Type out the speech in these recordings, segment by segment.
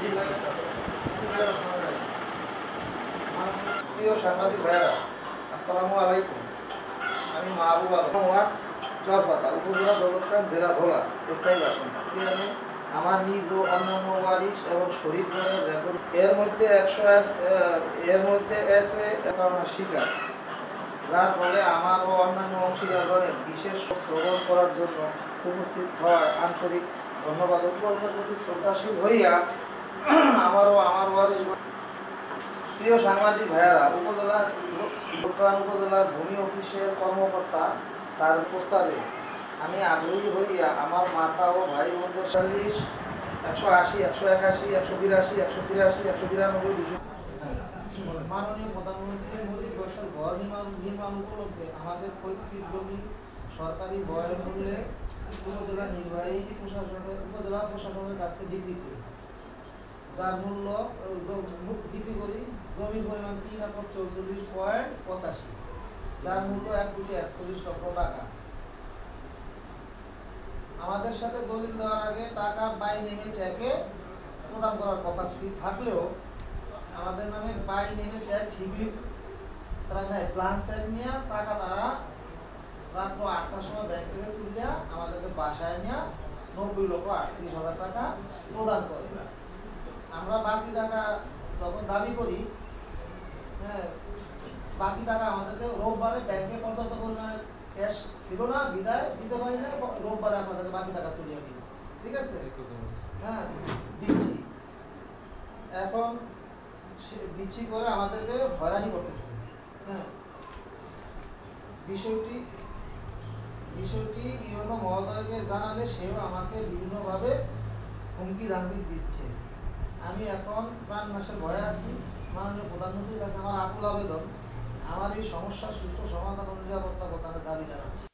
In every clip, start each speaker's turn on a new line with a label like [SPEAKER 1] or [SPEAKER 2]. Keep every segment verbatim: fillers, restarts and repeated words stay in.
[SPEAKER 1] প্রিয় সাংবাদিক ভাইয়েরা, আসসালামু আলাইকুম। আমি মাহবুব আলম, ওয়ার্ড চরপাতা, উপজেলা দৌলতখান, জেলা ভোলা, স্থায়ী বাসিন্দা। আমি আমার নিজ ও অন্যান্য ওয়ারিশ এবং শরীর রেকর্ড এর মধ্যে একশো এর মধ্যে এসে শিকার, যার ফলে আমার ও অন্যান্য অংশীদারগণের বিশেষ শ্রবণ করার জন্য উপস্থিত হওয়ায় আন্তরিক ধন্যবাদ। উপকল্পের প্রতি শ্রদ্ধাশীল হইয়া আমারও আমার ওয়ারিশ প্রিয় সাংবাদিক ভাইয়েরা, উপজেলা উপজেলার ভূমি অফিসের কর্মকর্তা স্যার প্রস্তাবে আমি আগ্রহী হইয়া আমার মাতা ও ভাই বোনদের চল্লিশ একশো আশি একশো একাশি একশো বিরাশি একশো তিরাশি একশো বিরানব্বই দুশো মাননীয় প্রধানমন্ত্রী মোদীর বর্ষের ঘর নির্মাণ নির্মাণ উপলক্ষে আমাদের পৈতৃক জমি সরকারি বয়ের মূল্যে উপজেলা নির্বাহী প্রশাসনের উপজেলা প্রশাসনের কাছে বিক্রি করি, যার মূল্য বিক্রি করি জমির পরিমাণ তিন একর চৌচল্লিশ পয়েন্ট পঁচাশি, যার মূল্য এক কোটি একচল্লিশ লক্ষ টাকা। আমাদের সাথে দলিল দেওয়ার আগে টাকা বাই নেমে চেকে প্রদান করার কথা থাকলেও আমাদের নামে বাই নেমে চেক ঠিকই তারা নেয়। প্লান চেক নিয়ে টাকা তারা রাত্র আটটার সময় ব্যাংক থেকে তুলিয়া আমাদেরকে বাসায় নিয়ে নব্বই লক্ষ আটত্রিশ হাজার টাকা প্রদান করে। আমরা বাকি টাকা যখন দাবি করি, হ্যাঁ, বাকি টাকা আমাদেরকে রোববারে ব্যাংকে পর্যাপ্ত পরিমাণে ক্যাশ ছিল না, বিদায় দিতে পারি না, রোববারে আমাদেরকে বাকি টাকা তুলিয়ে দিই। ঠিক আছে, হ্যাঁ দিচ্ছি। এখন দিচ্ছি করে আমাদেরকে হয়রানি করতেছে। হ্যাঁ, বিষয়টি বিষয়টি ইউনো মহোদয়কে জানালে সেও আমাকে বিভিন্নভাবে হুমকি ধামকি দিচ্ছে। আমি এখন প্রাণ নাশের ভয়ে আছি। মাননীয় প্রধানমন্ত্রীর কাছে আমার আকুল আবেদন, আমার এই সমস্যার সুষ্ঠু সমাধান ও নিরাপত্তা প্রদানের দাবি জানাচ্ছি।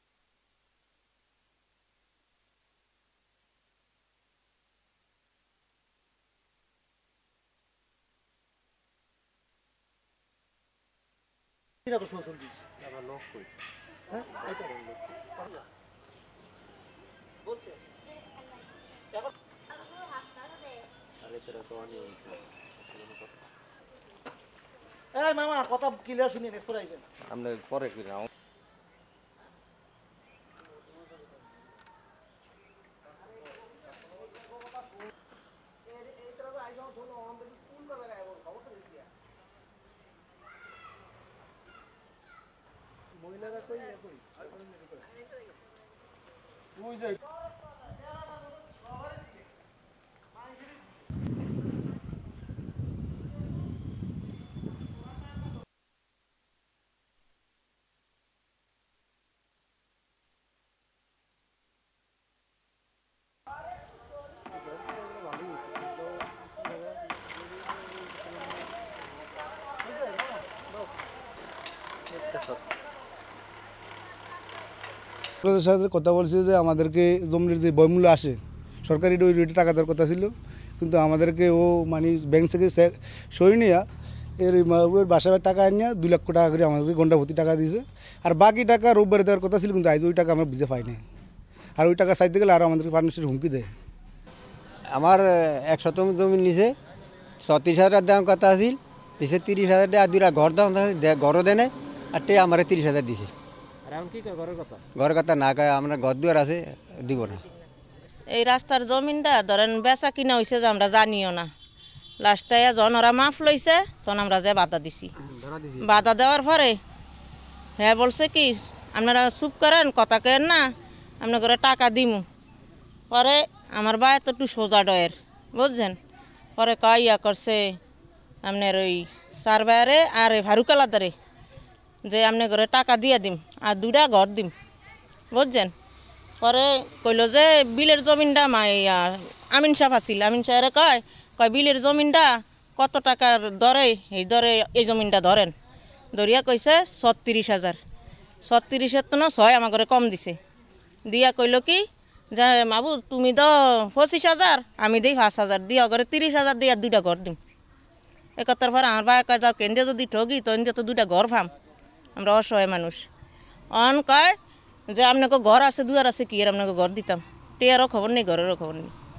[SPEAKER 1] এই মামা কথা ক্লিয়ার শুনিয়ে নেক্সট আইছেন আমরা পরে কি না মহিলারা কই কই তুই যাই সাথে কথা বলছি যে আমাদেরকে জমির যে বয়মূল্য আসে সরকারি ওই রেটে টাকা দেওয়ার কথা ছিল, কিন্তু আমাদেরকে ও মানে ব্যাংক থেকে সই নিয়ে এর বাসায় টাকা আনিয়ে দুই লক্ষ টাকা করে আমাদেরকে ঘন্টা ভর্তি টাকা দিয়েছে। আর বাকি টাকা রোববারে দেওয়ার কথা ছিল, কিন্তু আজ ওই টাকা আমরা বুঝে পাইনি। আর ওই টাকা চাইতে গেলে আর আমাদেরকে পারমিশনের হুমকি দেয়।
[SPEAKER 2] আমার এক শতম জমি নিচে ছত্রিশ হাজার দেওয়ার কথা আছিল, দিছে তিরিশ হাজার দিয়ে আর দুইটা ঘর দেওয়া ঘরও দেয় আর টে আমার তিরিশ হাজার দিছে। ঘরের কথা না কয় আমরা ঘর দুয়ার আছে দিব না।
[SPEAKER 3] এই রাস্তার জমিনটা ধরেন বেচা কিনা হয়েছে যে আমরা জানিও না। লাস্টায় যখন ওরা মাফ লইছে তখন আমরা যে বাধা দিছি। বাধা দেওয়ার পরে হ্যাঁ বলছে কি আপনারা চুপ করেন, কথা কেন না, আপনার করে টাকা দিমু। পরে আমার ভাই তো একটু সোজা ডয়ের বুঝছেন, পরে কয় ইয়া করছে আপনার ওই চার ভাইয়ারে আর ফারুক আলাদারে যে আপনি ঘরে টাকা দিয়ে দিম আর দুটা ঘর দিম বুঝছেন। পরে কইল যে বিলের জমিনটা মা আমিন সাহেব আসিল, আমিন সাহেবে কয় কয় বিলের জমিনটা কত টাকার দরে, এই দরে এই জমিনটা ধরেন। ধরিয়া কইছে ছত্রিশ হাজার ছত্রিশের তো না ছয় আমার ঘরে কম দিছে। দিয়া কইল কি যে মাবু তুমি তো পঁচিশ হাজার আমি দিই পাঁচ হাজার দিয়া ঘরে তিরিশ হাজার দিয়ে দুইটা ঘর দিম। এ কথার পর আমার ভাই কয় যাও কেন্দ্রে যদি ঠগি তো এনে তো দুইটা ঘর পাম, আমরা অসহায় মানুষ। অন কয় যে আপনাকে ঘর আছে দুয়ার আছে কি আর আপনাকে ঘর দিতাম, টেয়ারও খবর নেই ঘরেরও খবর নেই।